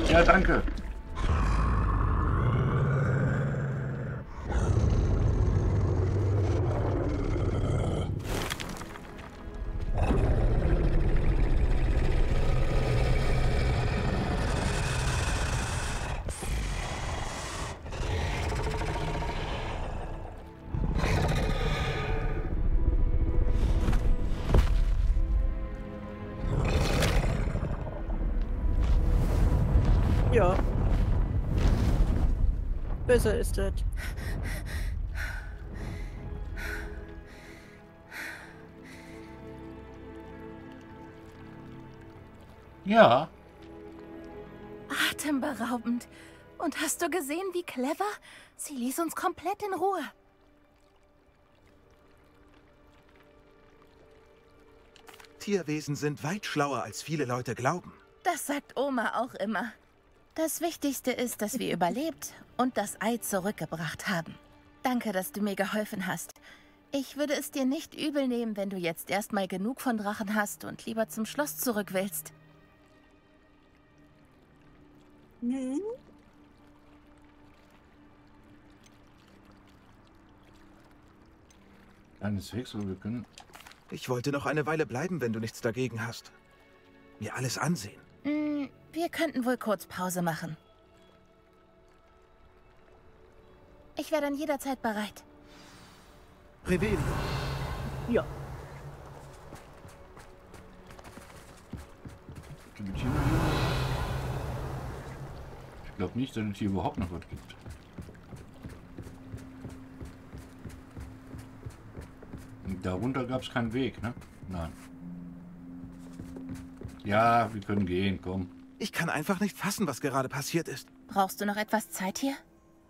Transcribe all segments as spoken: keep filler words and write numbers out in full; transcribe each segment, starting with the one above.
Ja, danke. Ja. Besser ist das. Ja. Atemberaubend. Und hast du gesehen, wie clever? Sie ließ uns komplett in Ruhe. Tierwesen sind weit schlauer, als viele Leute glauben. Das sagt Oma auch immer. Das Wichtigste ist, dass wir überlebt und das Ei zurückgebracht haben. Danke, dass du mir geholfen hast. Ich würde es dir nicht übel nehmen, wenn du jetzt erstmal genug von Drachen hast und lieber zum Schloss zurück willst. Mhm. Keineswegs, aber wir können... Ich wollte noch eine Weile bleiben, wenn du nichts dagegen hast. Mir alles ansehen. Hm, wir könnten wohl kurz Pause machen. Ich wäre dann jederzeit bereit. Revelio. Ja. Gibt hier noch Ich glaube nicht, dass es hier überhaupt noch was gibt. Darunter gab es keinen Weg, ne? Nein. Ja, wir können gehen, komm. Ich kann einfach nicht fassen, was gerade passiert ist. Brauchst du noch etwas Zeit hier?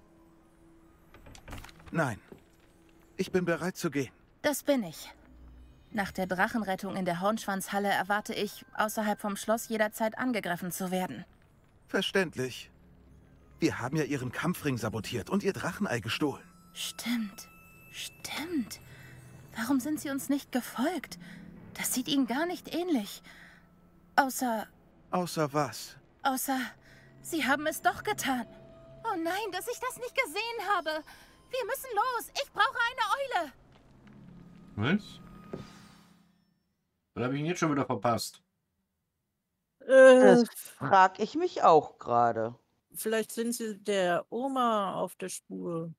Nein. Ich bin bereit zu gehen. Das bin ich. Nach der Drachenrettung in der Hornschwanzhalle erwarte ich, außerhalb vom Schloss jederzeit angegriffen zu werden. Verständlich. Wir haben ja ihren Kampfring sabotiert und ihr Drachenei gestohlen. Stimmt. Stimmt. Warum sind sie uns nicht gefolgt? Das sieht ihnen gar nicht ähnlich. Außer... Außer was? Außer... Sie haben es doch getan. Oh nein, dass ich das nicht gesehen habe. Wir müssen los. Ich brauche eine Eule. Was? Was habe ich ihn jetzt schon wieder verpasst? Äh, Das frag ich mich auch gerade. vielleicht sind sie der Oma auf der Spur.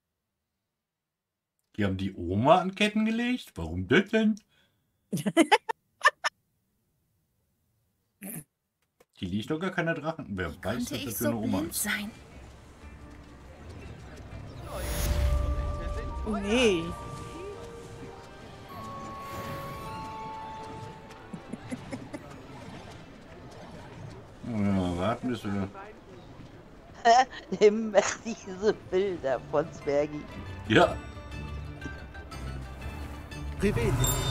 Die haben die Oma an Ketten gelegt? Warum das denn? Die liegt doch gar keine Drachen. Wer Wie weiß, konnte dass ich das für so eine Oma blind ist. sein? Nee. Ja, warten bis wir... Immer diese Bilder von Zwergi. Ja, Revelio.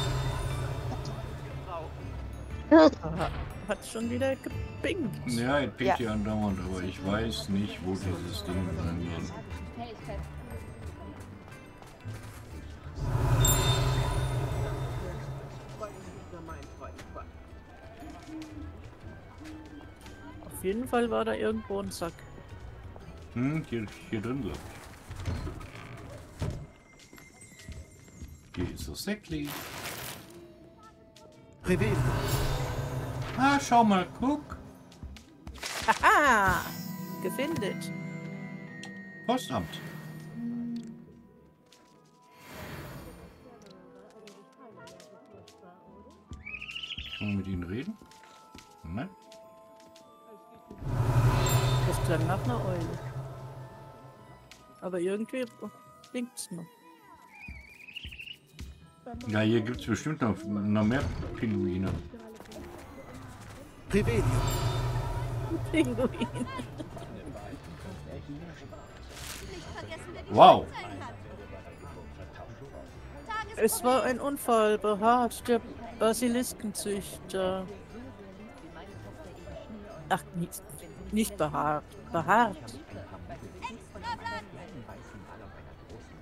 Aha, hat schon wieder gepinkt. ja, es pinkt Ja. hier andauernd, aber ich weiß nicht, wo dieses Ding sein soll. Auf jeden Fall war da irgendwo ein Sack. Hm, hier, hier drin, glaube ich. Hier ist das Säckli. Revelio. Ah, schau mal, guck. Haha! Gefindet. Postamt. Können wir mit ihnen reden? Nein? Das klang nach einer Eule. Aber irgendwie blinkt's noch. Ja, hier gibt es bestimmt noch, noch mehr Pinguine. Revelio. Pinguin. Wow. Es war ein Unfall, behaart der Basiliskenzüchter. Ach, nicht, nicht behaart, behaart.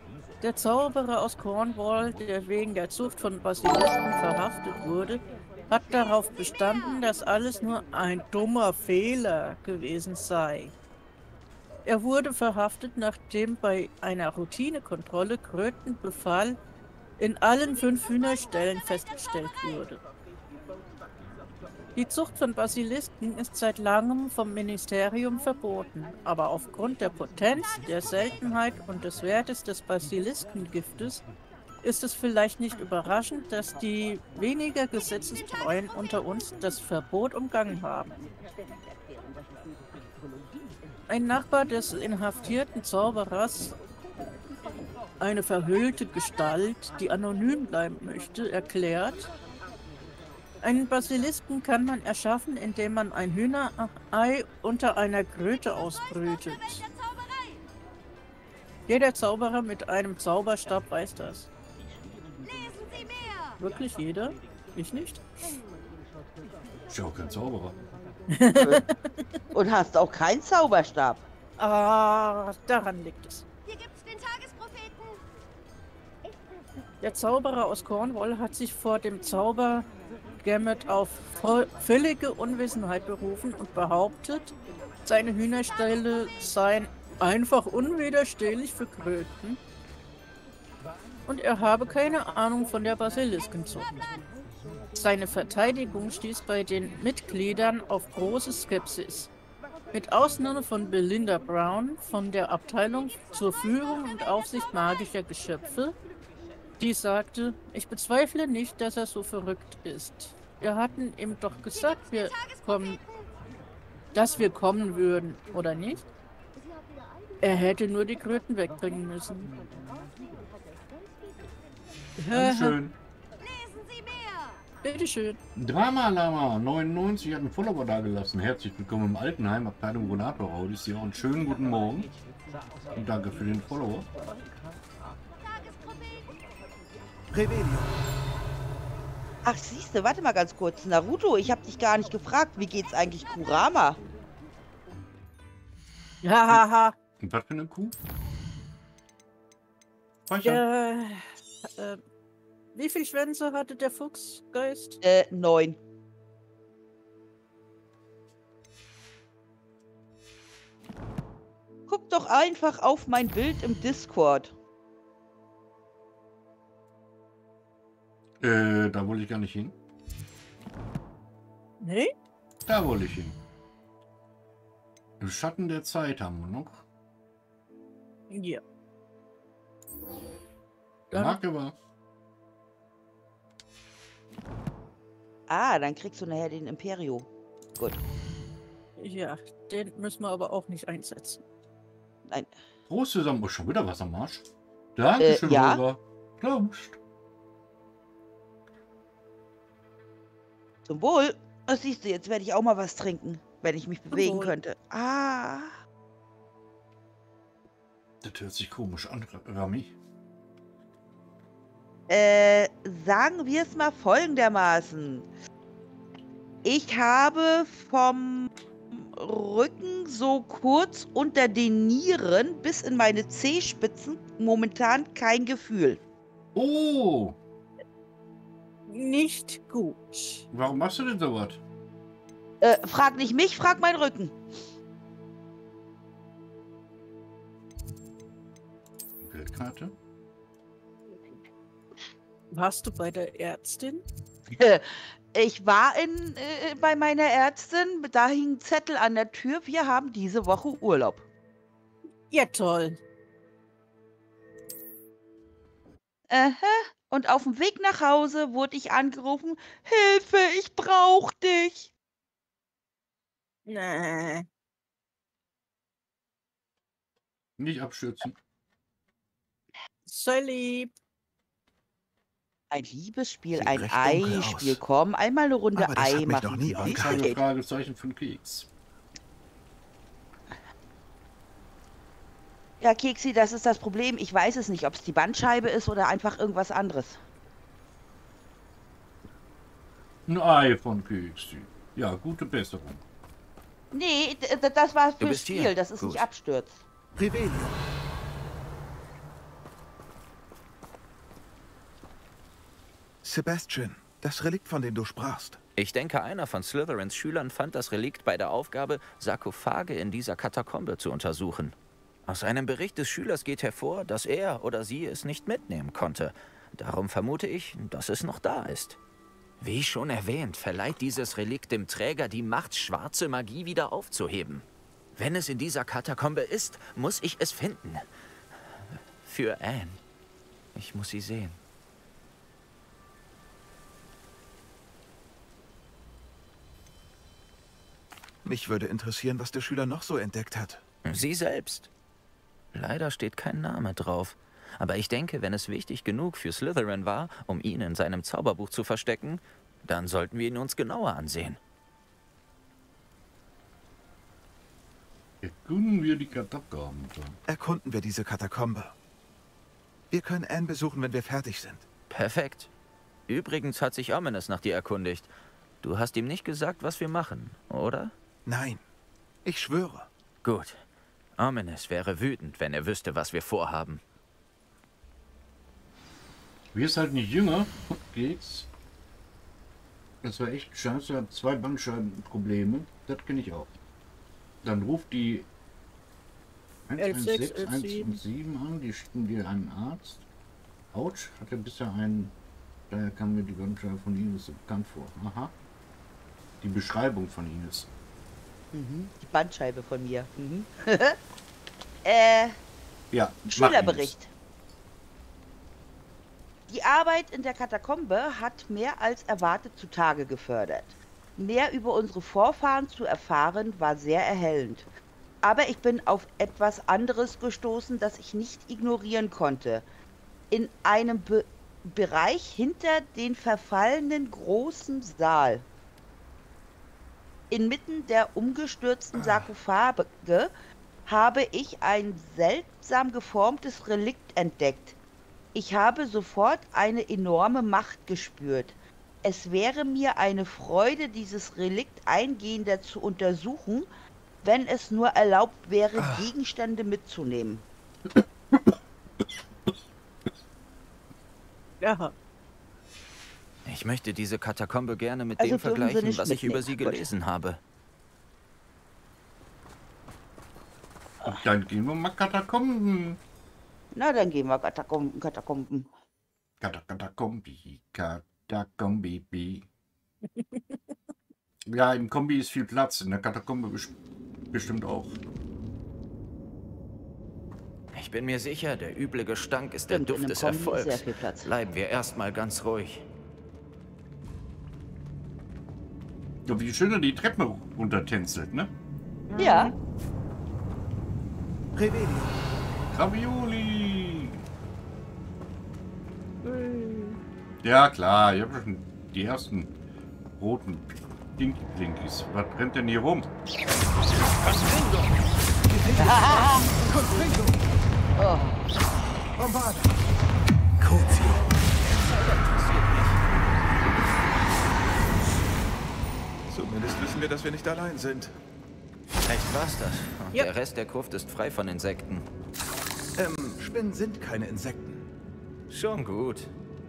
Der Zauberer aus Cornwall, der wegen der Zucht von Basilisken verhaftet wurde, hat darauf bestanden, dass alles nur ein dummer Fehler gewesen sei. Er wurde verhaftet, nachdem bei einer Routinekontrolle Krötenbefall in allen fünf Hühnerställen festgestellt wurde. Die Zucht von Basilisken ist seit langem vom Ministerium verboten, aber aufgrund der Potenz, der Seltenheit und des Wertes des Basiliskengiftes ist es vielleicht nicht überraschend, dass die weniger Gesetzestreuen unter uns das Verbot umgangen haben. Ein Nachbar des inhaftierten Zauberers, eine verhüllte Gestalt, die anonym bleiben möchte, erklärt: Einen Basilisken kann man erschaffen, indem man ein Hühnerei unter einer Kröte ausbrütet. Jeder Zauberer mit einem Zauberstab weiß das. Wirklich jeder? Ich nicht? Ich bin auch kein Zauberer. Und hast auch keinen Zauberstab. Ah, daran liegt es. Hier gibt's den Tagespropheten. Der Zauberer aus Cornwall hat sich vor dem Zauber Gamut auf voll, völlige Unwissenheit berufen und behauptet, seine Hühnerställe seien einfach unwiderstehlich für Kröten und er habe keine Ahnung von der Basiliskenzucht. Seine Verteidigung stieß bei den Mitgliedern auf große Skepsis. Mit Ausnahme von Belinda Brown von der Abteilung zur Führung und Aufsicht magischer Geschöpfe, die sagte, ich bezweifle nicht, dass er so verrückt ist. Wir hatten ihm doch gesagt, wir kommen, dass wir kommen würden, oder nicht? Er hätte nur die Kröten wegbringen müssen. Schön. Lesen Sie mehr. Bitteschön. Drama Lama neunundneunzig hat einen Follower dagelassen. Herzlich willkommen im Altenheim, Abteilung Ronator Odyssey und schönen guten Morgen. Und danke für den Follower. Revelio. Ach, siehste, warte mal ganz kurz. Naruto, ich habe dich gar nicht gefragt. Wie geht's eigentlich Kurama? Hahaha. Und was für eine Kuh? Speicher. Ja, äh, wie viel Schwänze hatte der Fuchsgeist? Äh, neun. Guck doch einfach auf mein Bild im Discord. Äh, da wollte ich gar nicht hin. Nee? Da wollte ich hin. Im Schatten der Zeit haben wir noch. Ja. Der Dann- Marke war. Ah, dann kriegst du nachher den Imperio. Gut. Ja, den müssen wir aber auch nicht einsetzen. Nein. Prost zusammen. Oh, schon wieder was am Arsch. Dankeschön, Äh, ja. Holger. Prost. Zum Wohl. Das siehst du, jetzt werde ich auch mal was trinken, wenn ich mich bewegen Wohl. könnte. Ah. Das hört sich komisch an, Rami. Äh, sagen wir es mal folgendermaßen. Ich habe vom Rücken so kurz unter den Nieren bis in meine Zehspitzen momentan kein Gefühl. Oh, Nicht gut. warum machst du denn sowas? Äh, frag nicht mich, frag meinen Rücken. Geldkarte? Warst du bei der Ärztin? Ich war in, äh, bei meiner Ärztin, da hing ein Zettel an der Tür, wir haben diese Woche Urlaub. Ja, toll. Aha. Und auf dem Weg nach Hause wurde ich angerufen, Hilfe, ich brauch dich. Nee. Nicht abstürzen. Sei lieb. Ein Liebesspiel, Sieht ein recht dunkel Ei-Spiel. aus. Komm, einmal eine Runde Aber das Ei hat mich machen. noch nie Sie angetan. Keine geht. Fragezeichen für den Keks. Ja, Keksi, das ist das Problem. Ich weiß es nicht, ob es die Bandscheibe ist oder einfach irgendwas anderes. Ein Ei von Keksi. Ja, gute Besserung. Nee, d- d- das war Du fürs bist hier. Spiel, dass es Gut. nicht abstürzt. Revelio. Sebastian, das Relikt, von dem du sprachst. Ich denke, einer von Slytherins Schülern fand das Relikt bei der Aufgabe, Sarkophage in dieser Katakombe zu untersuchen. Aus einem Bericht des Schülers geht hervor, dass er oder sie es nicht mitnehmen konnte. Darum vermute ich, dass es noch da ist. Wie schon erwähnt, verleiht dieses Relikt dem Träger die Macht, schwarze Magie wieder aufzuheben. Wenn es in dieser Katakombe ist, muss ich es finden. Für Anne. Ich muss sie sehen. Mich würde interessieren, was der Schüler noch so entdeckt hat. Sie selbst. Leider steht kein Name drauf. Aber ich denke, wenn es wichtig genug für Slytherin war, um ihn in seinem Zauberbuch zu verstecken, dann sollten wir ihn uns genauer ansehen. Erkunden wir die Katakomben. Erkunden wir diese Katakombe. Wir können Anne besuchen, wenn wir fertig sind. Perfekt. Übrigens hat sich Ominous nach dir erkundigt. Du hast ihm nicht gesagt, was wir machen, oder? Nein, ich schwöre. Gut. Ominous wäre wütend, wenn er wüsste, was wir vorhaben. Wir ist halt nicht jünger. Geht's. Das war echt scheiße. Hat zwei Bandscheibenprobleme. Das kenne ich auch. Dann ruft die eins eins sechs eins sieben an. Die schicken dir einen Arzt. Autsch, hat er bisher einen. Daher kam mir die Bandscheibe von Ines so bekannt vor. Aha. Die Beschreibung von Ines. Mhm. Die Bandscheibe von mir. Mhm. äh. Ja. Schülerbericht. Die Arbeit in der Katakombe hat mehr als erwartet zutage gefördert. Mehr über unsere Vorfahren zu erfahren, war sehr erhellend. Aber ich bin auf etwas anderes gestoßen, das ich nicht ignorieren konnte. In einem Be- Bereich hinter den verfallenen großen Saal. Inmitten der umgestürzten Sarkophage habe ich ein seltsam geformtes Relikt entdeckt. Ich habe sofort eine enorme Macht gespürt. Es wäre mir eine Freude, dieses Relikt eingehender zu untersuchen, wenn es nur erlaubt wäre, ah. Gegenstände mitzunehmen. Ja. Ich möchte diese Katakombe gerne mit Also dem vergleichen, was ich mitnehmen. über sie gelesen Gut. habe. Und dann gehen wir mal Katakomben. Na, dann gehen wir Katakomben, Katakomben. Katakombi, Katakombi. Ja, im Kombi ist viel Platz, in der Katakombe bestimmt auch. Ich bin mir sicher, der üble Gestank ist der Stimmt, Duft in einem des Kombi ist Erfolgs. sehr viel Platz. Bleiben wir erstmal ganz ruhig. So, wie schön er die Treppe runtertänzelt, ne? Ja. Revelio. Ravioli! Ja, klar, ich habe schon die ersten roten Dinky-Blinkies. Was rennt denn hier rum? Oh. Bombarda. Crucio. Zumindest wissen wir, dass wir nicht allein sind. Echt war's das? Und Ja. der Rest der Gruft ist frei von Insekten. Ähm, Spinnen sind keine Insekten. Schon gut.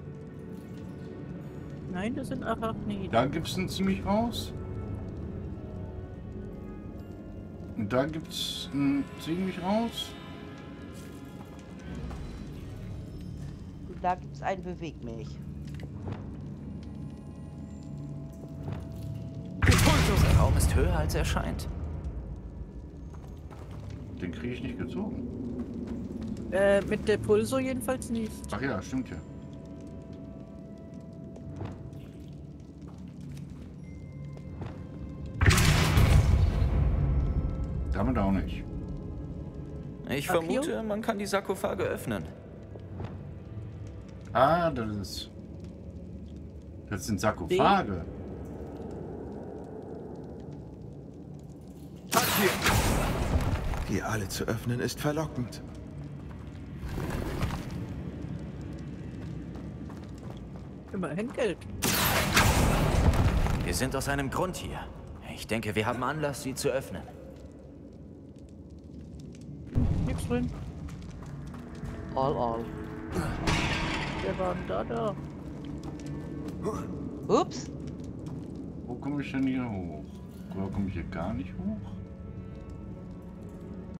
Nein, das sind Arachniden. Da gibt's einen ziemlich raus. Und da gibt's einen ziemlich raus. Und da gibt es einen Bewegmilch. Der Raum ist höher, als er scheint. Den kriege ich nicht gezogen. Äh, mit der Pulso jedenfalls nicht. Ach ja, stimmt ja. Damit auch nicht. Ich Ach, vermute, hier? man kann die Sarkophage öffnen. Ah, das ist... Das sind Sarkophage. Die alle zu öffnen ist verlockend. Immerhin Geld. Wir sind aus einem Grund hier. Ich denke, wir haben Anlass, sie zu öffnen. Nix drin. All, all. Wer war denn da da? Ups. komme ich denn hier hoch? Oder komme ich hier gar nicht hoch?